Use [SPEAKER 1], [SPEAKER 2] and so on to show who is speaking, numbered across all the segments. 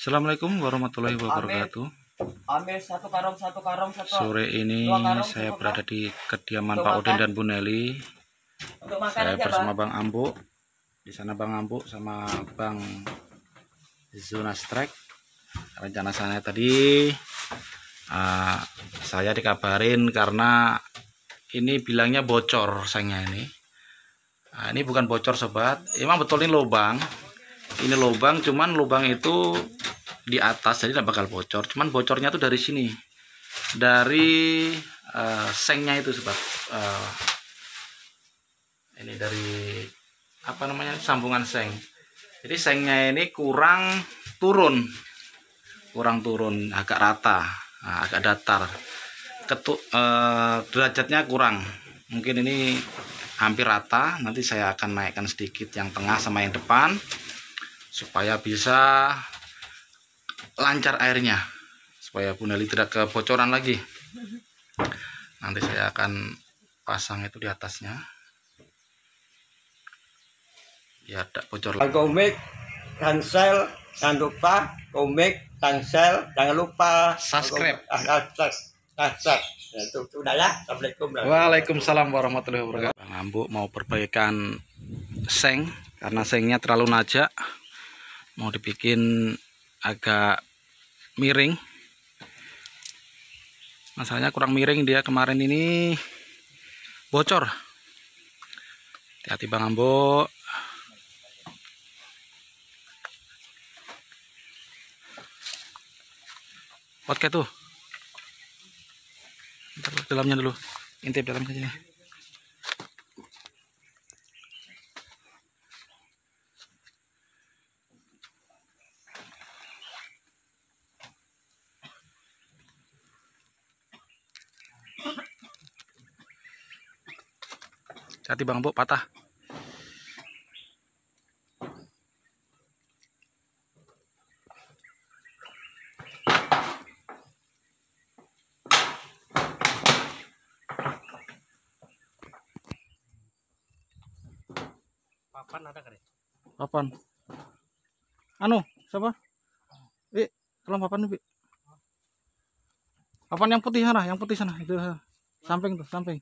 [SPEAKER 1] Assalamualaikum warahmatullahi wabarakatuh.
[SPEAKER 2] Ambil satu karung satu.
[SPEAKER 1] Sore ini saya berada di kediaman Pak Udin dan Bu Nelly. Saya bersama Bang Ambu. Di sana Bang Ambu sama Bang Zunastrek. Rencana saya tadi saya dikabarin karena ini bilangnya bocor sengnya ini. Ini bukan bocor sobat, emang betul ini lubang. Ini lubang, cuman lubang itu di atas jadi tidak bakal bocor. Cuman bocornya tuh dari sini, dari sengnya itu sobat. Ini dari apa namanya, sambungan seng. Jadi sengnya ini kurang turun, agak rata, agak datar. Derajatnya kurang. Mungkin ini hampir rata. Nanti saya akan naikkan sedikit yang tengah sama yang depan supaya bisa lancar airnya, supaya Bu Nelly tidak kebocoran lagi. Nanti saya akan pasang itu di atasnya biar tidak bocor lagi.
[SPEAKER 2] Komik, cancel, jangan lupa komik, cancel, jangan lupa
[SPEAKER 1] Subscribe.
[SPEAKER 2] Itu sudah ya. Assalamualaikum.
[SPEAKER 1] Waalaikumsalam warahmatullahi wabarakatuh. Bang Ambu mau perbaikan seng karena sengnya terlalu najak, mau dibikin agak miring. Masalahnya kurang miring, dia kemarin ini bocor. Hati-hati Bang Ambu. Oke tuh. Ntar dalamnya dulu, intip dalamnya aja nih. Hati Bang Bu, patah.
[SPEAKER 2] Papan ada kan?
[SPEAKER 1] Papan. Anu, siapa? Tolong papan nih, papan yang putih sana, itu samping tuh, samping.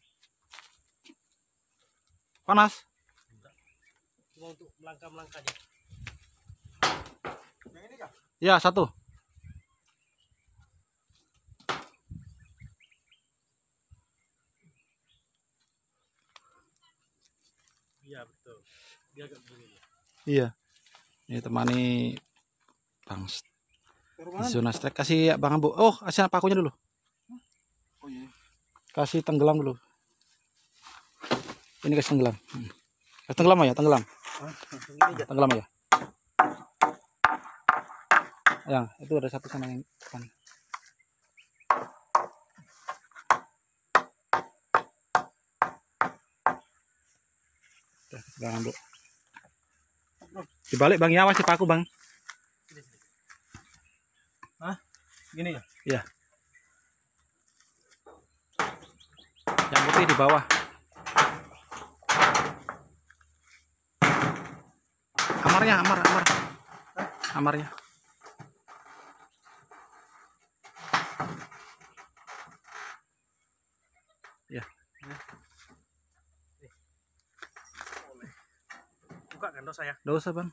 [SPEAKER 1] Panas.
[SPEAKER 2] Cuma untuk melangkah aja. Yang ini kah?
[SPEAKER 1] Ya, satu.
[SPEAKER 2] Iya betul. Dia agak begini.
[SPEAKER 1] Iya. Ini temani Bang Zunastrek, kasih Bang Ambu. Oh, kasih pakunya dulu.
[SPEAKER 2] Oh iya.
[SPEAKER 1] Kasih tenggelam dulu. Ini kasih tenggelam. Kasih tenggelam aja, tenggelam. Tenggelam aja. Yang itu ada satu sana yang depan. Bang Ambu. Dibalik Bang, ya, masih paku Bang.
[SPEAKER 2] Hah? Gini ya?
[SPEAKER 1] Iya. Yang putih di bawah. Amarnya. Ya.
[SPEAKER 2] Buka kan dosa ya?
[SPEAKER 1] Nggak usah Bang.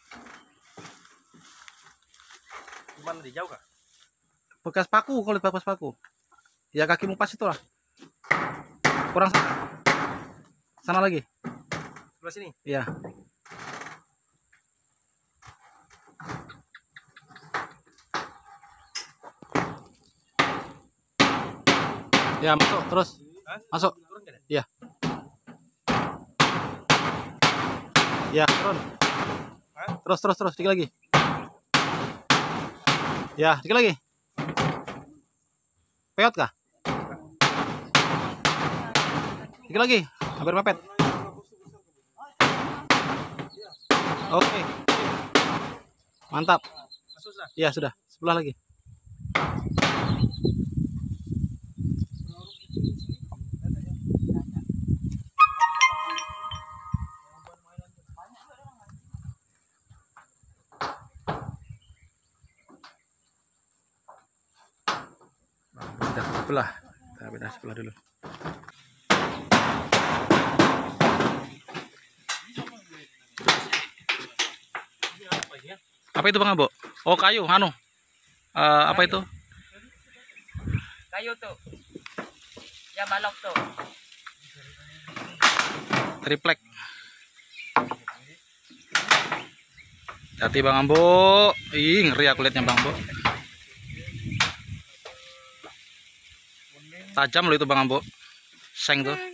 [SPEAKER 2] Gimana di jauh kah?
[SPEAKER 1] Bekas paku, kalau bekas paku. Ya kakimu pas itu lah. Kurang sana. Sana lagi.
[SPEAKER 2] Sebelah sini.
[SPEAKER 1] Iya. Ya, masuk terus.
[SPEAKER 2] Hah?
[SPEAKER 1] Masuk.
[SPEAKER 2] Turun kan ya?
[SPEAKER 1] Iya. Ya, turun.
[SPEAKER 2] Hah?
[SPEAKER 1] Terus, dikit lagi. Ya, dikit lagi. Peot kah? Dikit lagi, hampir mepet. Oke. Mantap.
[SPEAKER 2] Masuk sudah.
[SPEAKER 1] Ya, sudah. Sebelah lagi. sebelah. Kita pindah sebelah dulu. Apa itu Bang Ambo? Oh, kayu, apa itu?
[SPEAKER 3] Kayu tuh. Ya balok tuh.
[SPEAKER 1] Triplek. Hati Bang Ambo. Ih, ngeri aku liatnya Bang Ambo. Tajam loh itu Bang Ambo. Seng tuh.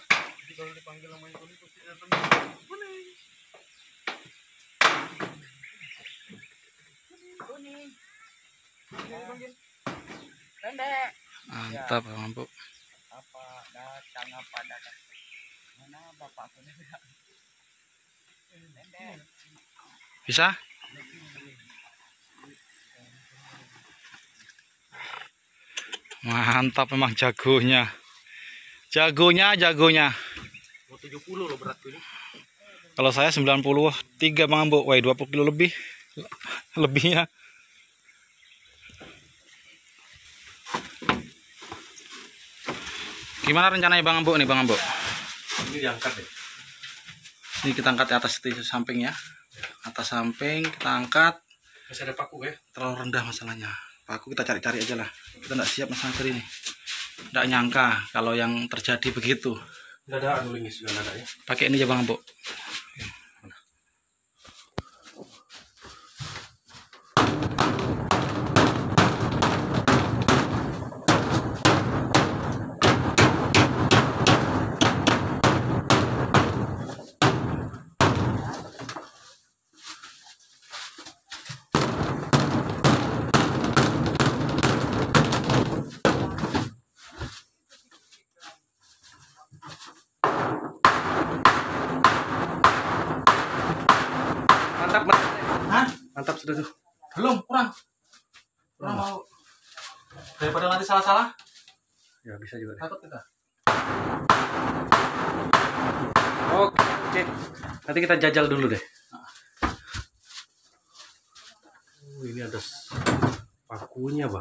[SPEAKER 3] Pendek.
[SPEAKER 1] Mantap Bang Ambo.
[SPEAKER 3] Apa datang apa datang. Mana bapakku nih? Pendek.
[SPEAKER 1] Bisa? Mantap memang jagonya. Jagonya.
[SPEAKER 2] 70 loh berat ini.
[SPEAKER 1] Kalau saya 93 Bang Ambo. Wah, 20 kilo lebih. Lebihnya. Gimana rencananya Bang Ambo nih Bang Ambo?
[SPEAKER 2] Ini diangkat ya.
[SPEAKER 1] Ini kita angkat di atas itu samping ya. Atas samping kita angkat.
[SPEAKER 2] Masih ada paku ya?
[SPEAKER 1] Terlalu rendah masalahnya. Paku kita cari-cari aja lah. Kita nggak siap masalah ini. Nggak nyangka kalau yang terjadi begitu.
[SPEAKER 2] Nggak ada anu lingis juga nggak ada ya.
[SPEAKER 1] Pakai ini aja Bang Ambo.
[SPEAKER 2] Mantap.
[SPEAKER 1] Hah?
[SPEAKER 2] Mantap sudah tuh.
[SPEAKER 1] Belum, kurang mau. Daripada nanti salah-salah.
[SPEAKER 2] Ya bisa juga deh.
[SPEAKER 1] Takut kita.
[SPEAKER 2] Oke. Nanti kita jajal dulu deh. Ini ada pakunya, Bah.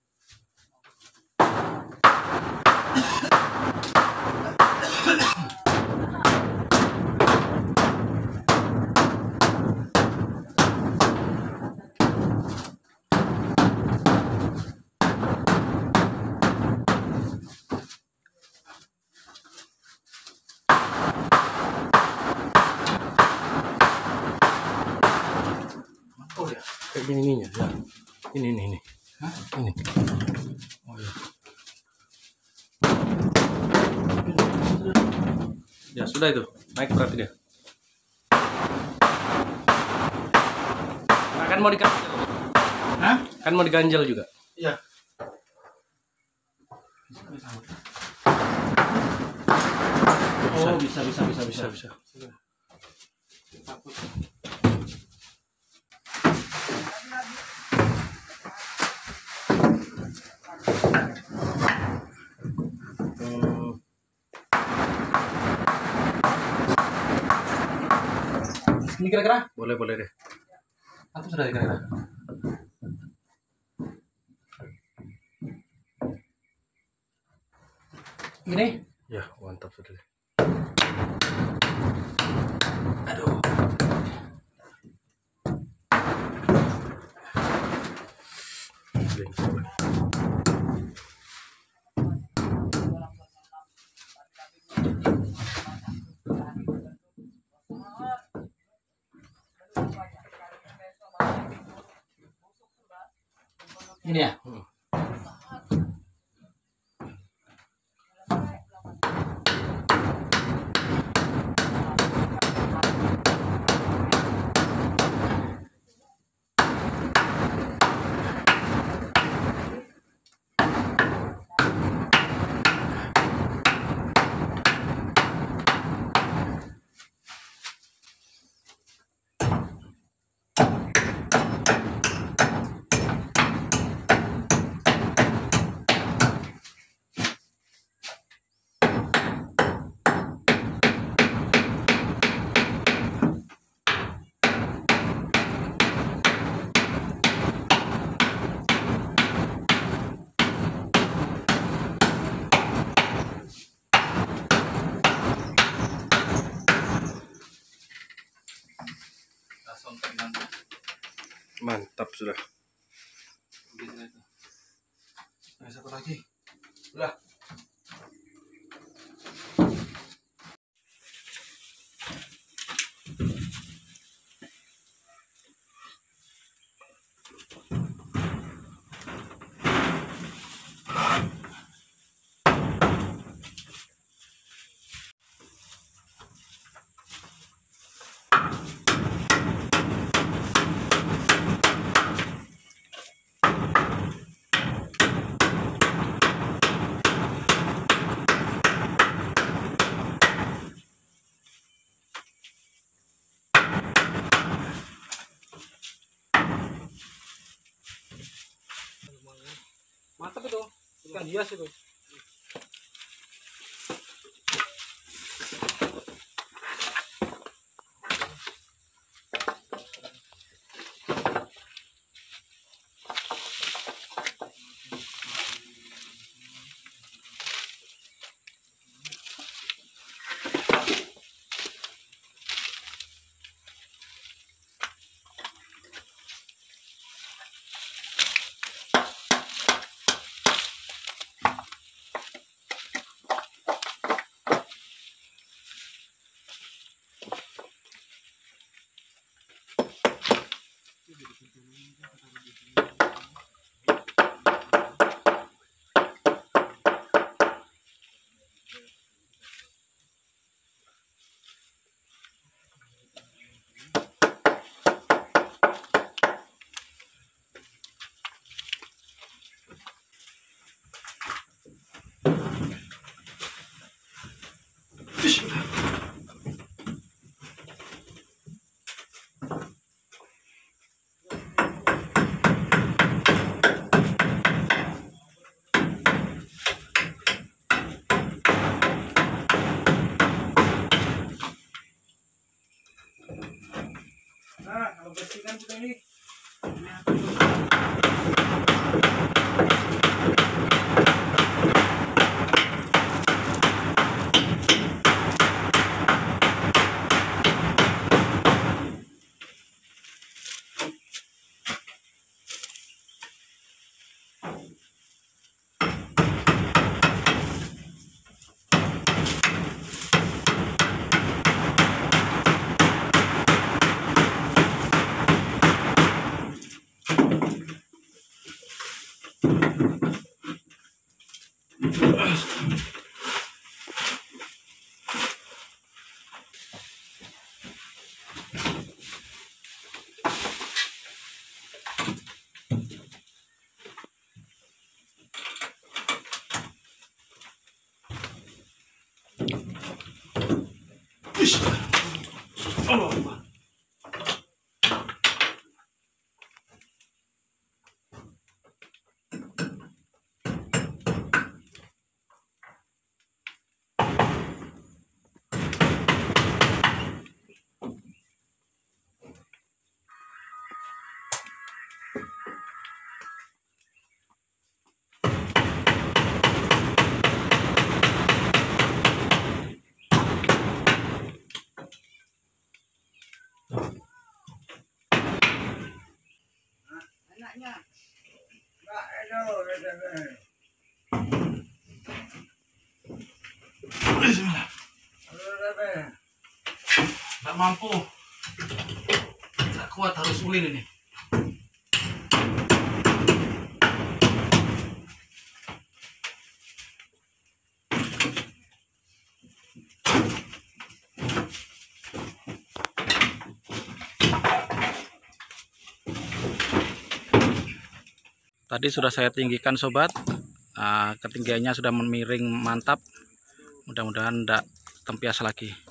[SPEAKER 1] Oh ya.
[SPEAKER 2] Kayak gini ya. Ini.
[SPEAKER 1] Hah?
[SPEAKER 2] Ini.
[SPEAKER 1] Oh ya.
[SPEAKER 2] Ya sudah itu. Naik berarti dia. Nah, kan mau diganjel.
[SPEAKER 1] Hah?
[SPEAKER 2] Kan mau diganjel juga.
[SPEAKER 1] Iya. Oh, bisa.
[SPEAKER 2] Bisa.
[SPEAKER 1] Ini kira-kira?
[SPEAKER 2] Boleh deh.
[SPEAKER 1] Mantap sudah kira-kira. Ini?
[SPEAKER 2] Ya, mantap sudah deh.
[SPEAKER 1] Aduh. Ini ya?
[SPEAKER 4] Mantap sudah.
[SPEAKER 1] Nah, satu lagi. Udah.
[SPEAKER 3] Mantap itu, ikan hias itu. Nah, kalau bersihkan kita ini. Enaknya.
[SPEAKER 1] Bismillah. Tak mampu. Tak kuat, harus ulin ini. Tadi sudah saya tinggikan sobat, ketinggiannya sudah memiring mantap. Mudah-mudahan tidak tempias lagi.